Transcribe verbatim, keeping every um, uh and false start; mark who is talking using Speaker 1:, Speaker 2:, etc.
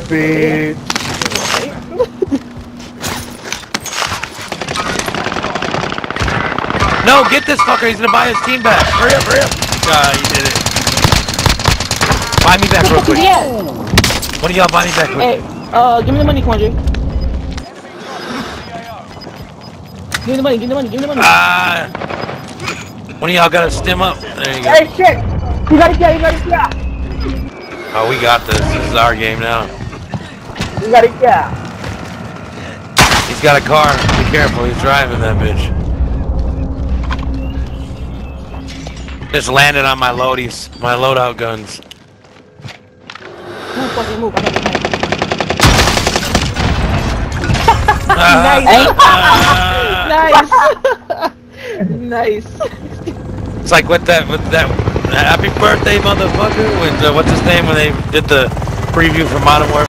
Speaker 1: Stupid.
Speaker 2: No, get this fucker. He's gonna buy his team back. Hurry up, hurry up. Ah, he did it. Buy me back real quick.
Speaker 3: Yeah.
Speaker 2: One of y'all buy me back quick.
Speaker 3: Hey, uh, give me the money, Quandre. Give me the money, give me the money, give me the money.
Speaker 2: Ah. One of y'all gotta stem up. There you go.
Speaker 1: Hey, shit! You gotta get, you gotta get.
Speaker 2: Oh, we got this. This is our game now.
Speaker 1: You gotta get.
Speaker 2: He's got a car. Be careful. He's driving that bitch. Just landed on my loadies, my loadout guns.
Speaker 3: Move, fucking move. I got the money. Nice. Nice.
Speaker 2: It's like what that, what that, happy birthday, motherfucker. When uh, what's his name when they did the preview for Modern Warfare?